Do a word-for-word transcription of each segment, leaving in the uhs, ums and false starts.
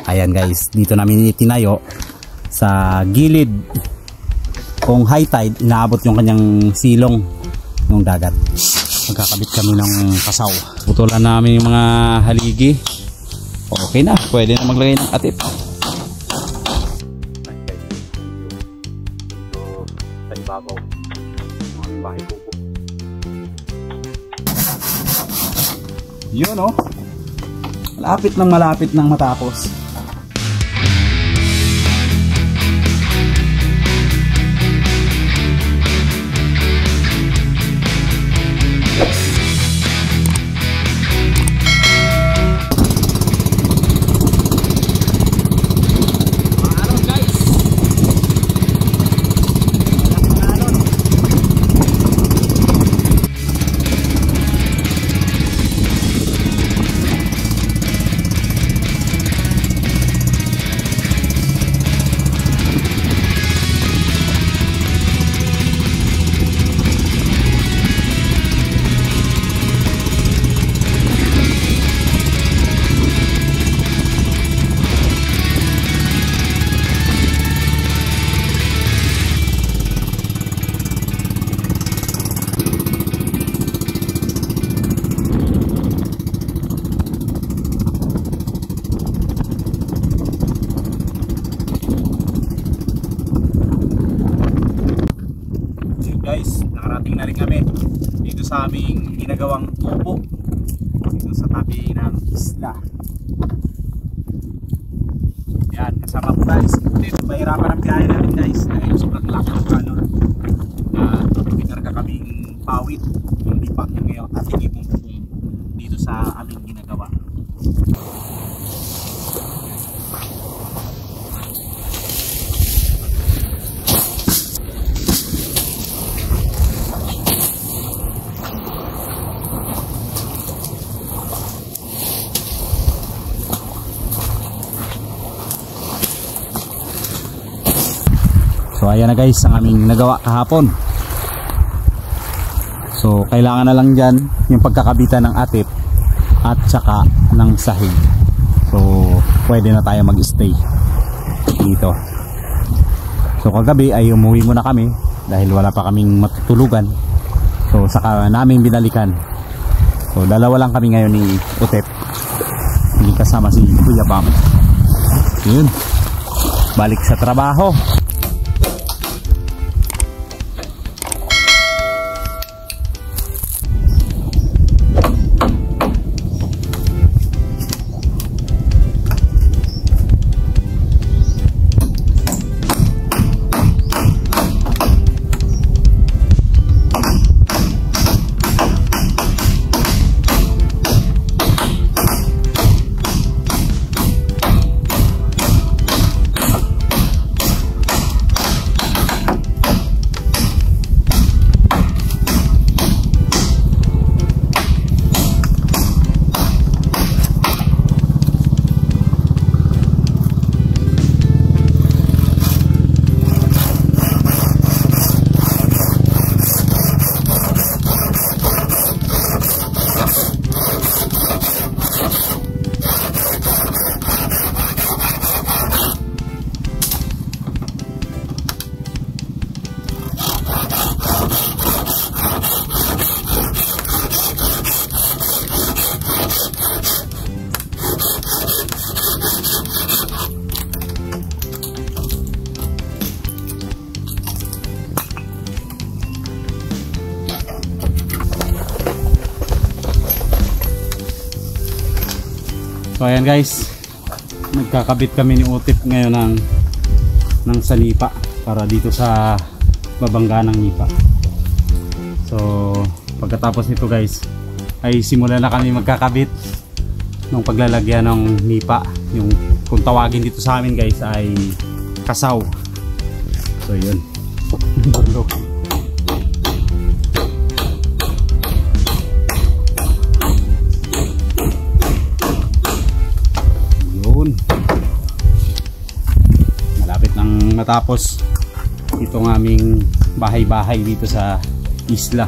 Ayan guys, dito namin itinayo sa gilid. Kung high tide, inaabot yung kanyang silong ng dagat. Magkakabit kami ng kasaw. Putulan namin yung mga haligi. Okay na, pwede na maglagay ng atip. Sa ibabaw, mga bahay po po. Yun o. Malapit ng malapit ng matapos. Guys, nakarating na rin kami dito sa aming ginagawang tubo dito sa tabi ng isla. Yan, kasama ko guys. Mahirapan ang biyahe natin guys dahil sobrang lakas ng kanon. At pinarga kaming pawit yung lipa yung ngayon ating ipong dito sa aming ginagawa. So ayan na guys ang aming nagawa kahapon. So kailangan na lang dyan yung pagkakabitan ng atip at saka ng sahig. So pwede na tayo mag-stay dito. So kagabi ay umuwi muna kami dahil wala pa kaming matutulugan. So saka namin binalikan. So dalawa lang kami ngayon ni Utep. Hindi kasama si Kuya Bam. Yun, balik sa trabaho. So ayan guys, nagkakabit kami ni Utip ngayon ng ng sanipa para dito sa babangga ng nipa. So pagkatapos nito guys ay simula na kami magkakabit ng paglalagyan ng nipa. Yung kung tawagin dito sa amin guys ay kasaw. So yun. Malapit nang matapos itong aming bahay-bahay dito sa isla.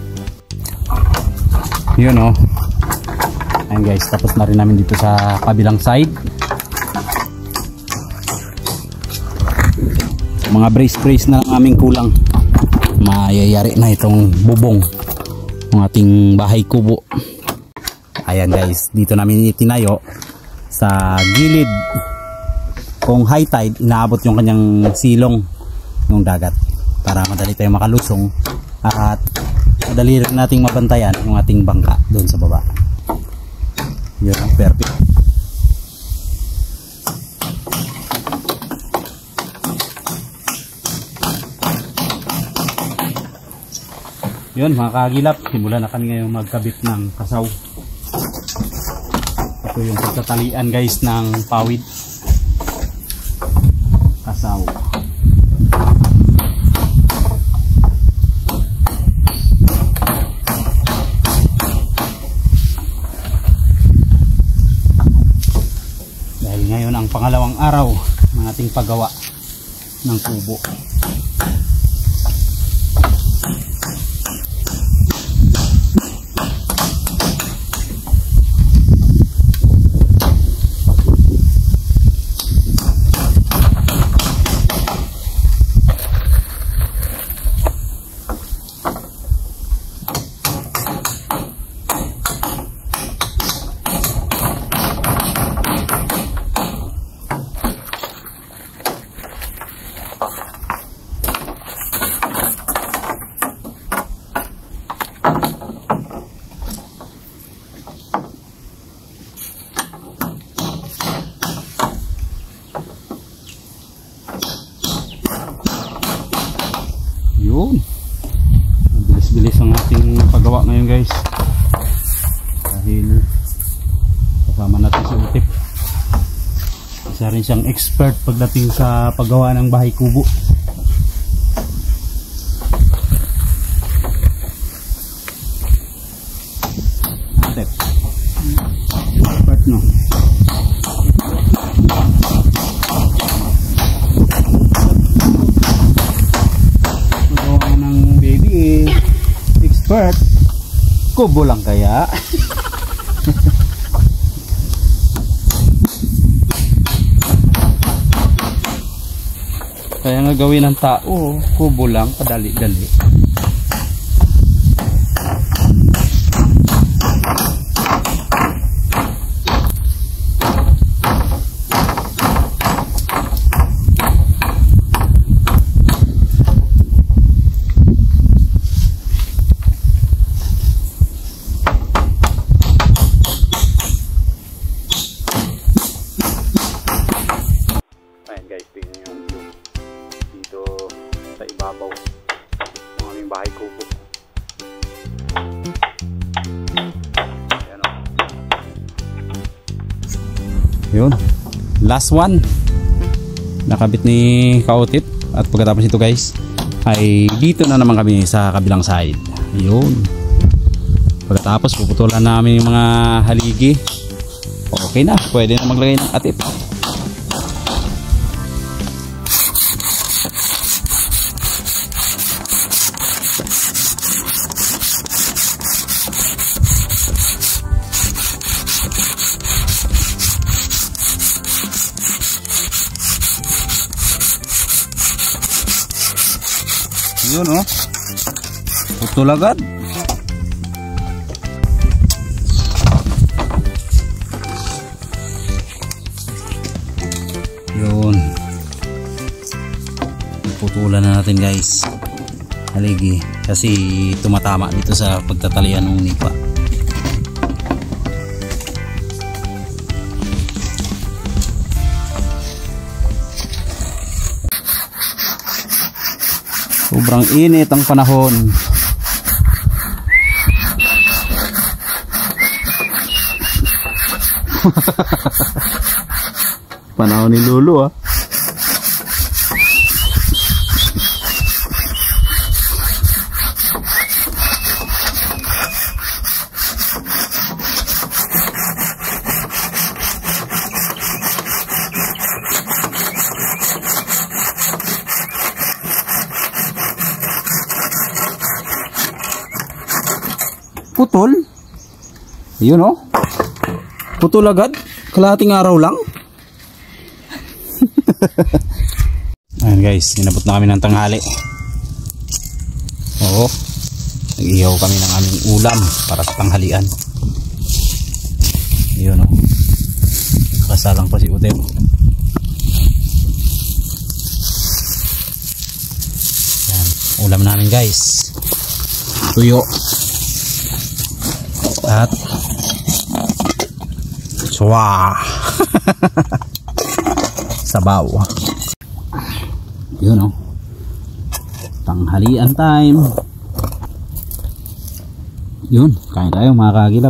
Yun o. Ayan guys, tapos na rin namin dito sa kabilang side. Mga brace-brace na lang aming kulang. Mayayari na itong bubong ng ating bahay kubo. Ayan guys, dito namin itinayo sa gilid. Kung high tide, inaabot yung kanyang silong ng dagat para madali tayong makalusong at madali rin nating mabantayan yung ating bangka doon sa baba. Yun, perfect. Yun mga kagilap, simulan na kami ngayon magkabit ng kasaw. Ito yung pagtatalian guys ng pawid. Kasaw. Dahil ngayon ang pangalawang araw ng ating paggawa ng kubo. Yun, bilis-bilis ang ating paggawa ngayon guys, dahil kasama natin si Utip. Isa rin siyang expert pagdating sa paggawa ng bahay kubo. Utip, expert no. Expert, kubo lang kaya. Kaya nga gawin ng tao, kubo lang, padali-dali. Sa ibabaw ng aming bahay kubo. Ayan o. Yun, last one nakabit ni Kautip. At pagkatapos ito guys ay dito na naman kami sa kabilang side. Yun, pagkatapos puputulan namin yung mga haligi. Okay na, pwede na maglagay ng atip. Yun o, putol agad. Yun, putulan na natin guys haligi kasi tumatama dito sa pagtatalian ng nipa. Sobrang init ang panahon. Panahon ni Lulu ah. Putol? Yun oh. Putol agad? Kalahating araw lang? Ayan Ayan guys, inabot na kami ng tanghali. Oo, nag-ihaw kami ng aming ulam para sa tanghalian. Yun o, kasalang pa si Utep. Yan, ulam namin guys, tuyo at suwa. Sabaw. Yun o, tanghalian time. Yun, kain tayo mga kagilap.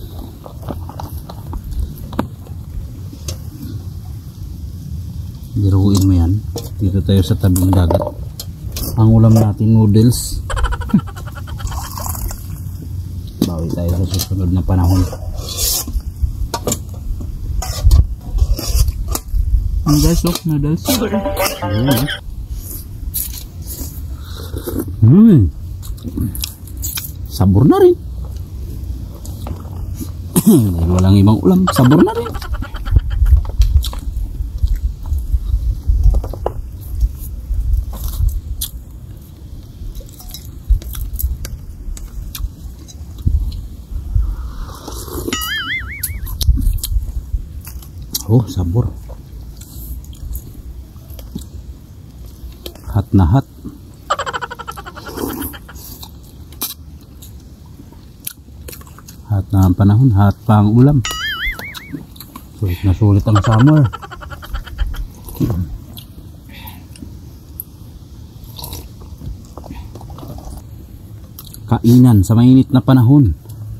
Biruin mo yan, dito tayo sa tabing dagat. Ang ulam natin noodles. Bawi tayo sa susunod na panahon. Ang guys, oh, noodles. Hmm. Sabor na rin. Dahil walang ibang ulam, sabor na rin. Oh, sabor. Hot na hot. Hot na ang panahon, hot pa ang ulam. Sulit na sulit ang summer. Kainan sa mainit na panahon.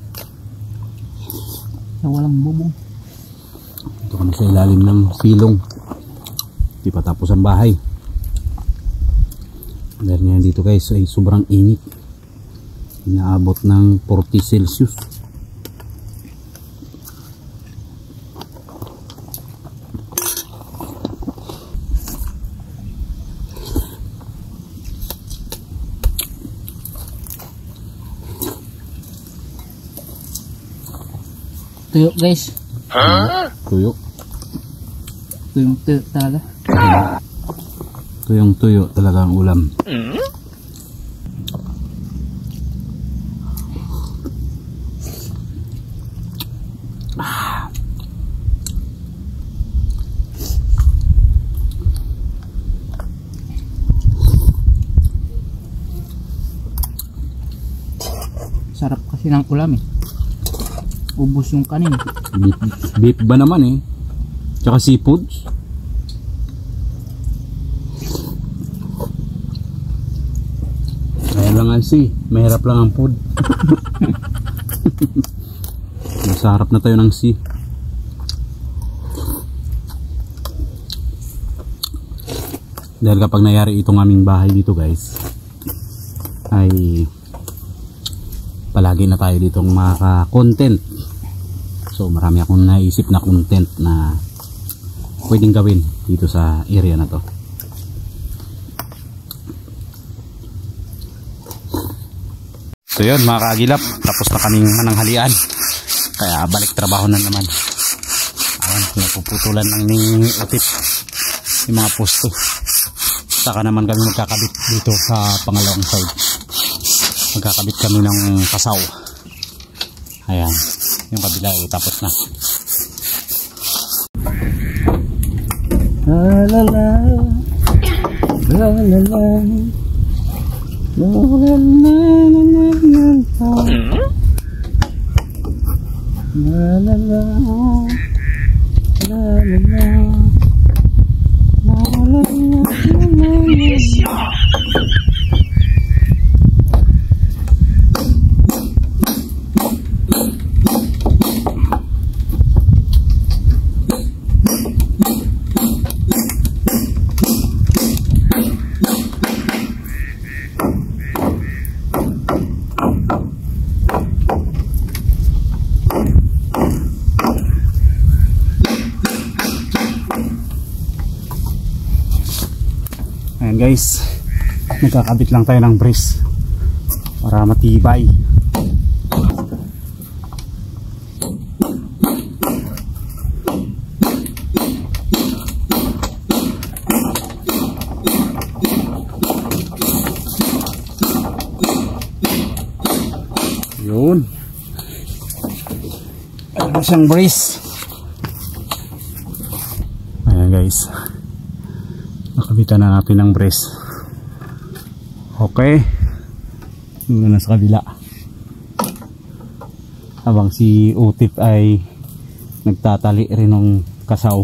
Sa walang bubong. Ito kami sa ilalim ng silong. Di pa tapos ang bahay. Dahil nga dito guys ay sobrang init. Inaabot ng forty Celsius. Tuyo guys. Huh? Tuyo. Tuyong tuyo talaga. Tuyong tuyo talaga ang ulam. Mm? Ah. Sarap kasi ng ulam eh. Ubus yung kanin. Beef, beef ba naman eh? Tsaka seafoods. Kaya lang ang sea, mahirap lang ang food. Nasa harap na tayo ng sea. Dahil kapag nangyari itong aming bahay dito guys, ay palagi na tayo ditong maka-content. So marami akong naisip na content na pwedeng gawin dito sa area na to. So yun mga kaagilap, tapos na kaming mananghalian. Kaya balik trabaho na naman. Ayan, napuputulan lang ni Utip yung mga posto. Saka naman kami magkakabit dito sa pangalawang side. Magkakabit kami ng kasaw. Ayan, yung kabila ay tapos na. La la la la la la la la la la la la. Ayan guys, nagkakabit lang tayo ng brace para matibay. siyang brace. Ayan guys, nakabitan na natin ng brace. Okay, doon na sa kabila. Habang si Utip ay nagtatali rin ng kasaw.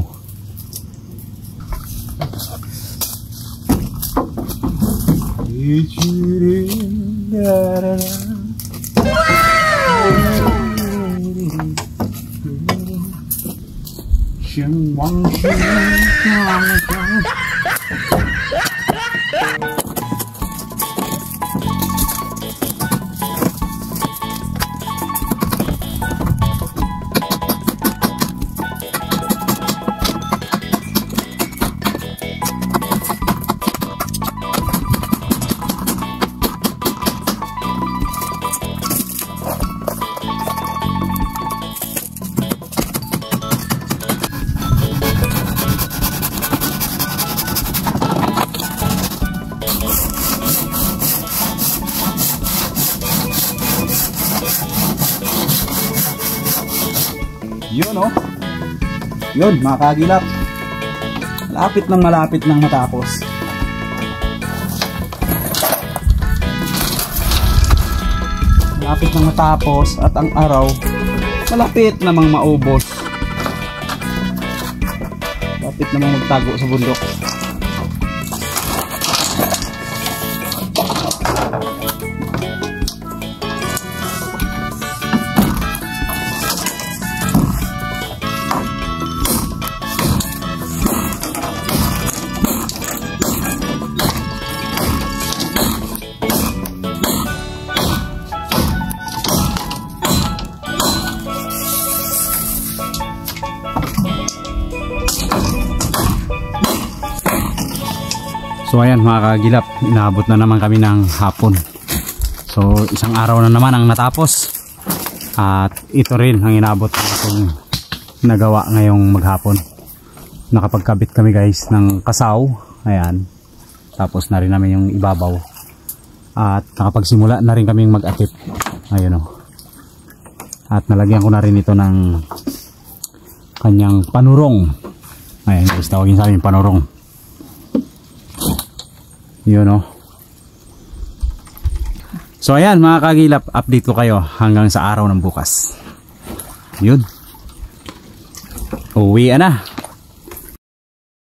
Yun oh. Yun mga kagilap. Malapit nang malapit nang matapos. Malapit nang matapos at ang araw malapit namang maubos. Malapit namang magtago sa bundok. So ayan mga kagilap, inaabot na naman kami ng hapon. So isang araw na naman ang natapos. At ito rin ang inaabot itong nagawa ngayong maghapon. Nakapagkabit kami guys ng kasaw. Ayan. Tapos na rin namin yung ibabaw. At nakapagsimula na rin kaming mag-atip. Ayun o. At nalagyan ko na rin ito ng kanyang panurong. Ayan guys, tawagin sa amin panurong. Yun o. So ayan mga kagilap, update ko kayo hanggang sa araw ng bukas. Yun. Uwi na.